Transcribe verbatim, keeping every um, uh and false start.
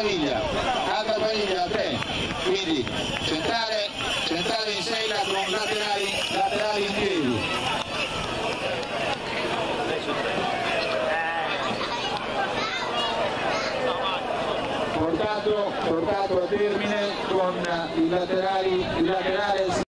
famiglia, altra famiglia a tre, quindi centrale, centrale in sella con laterali, laterali in piedi. Portato, portato a termine con i laterali, il laterale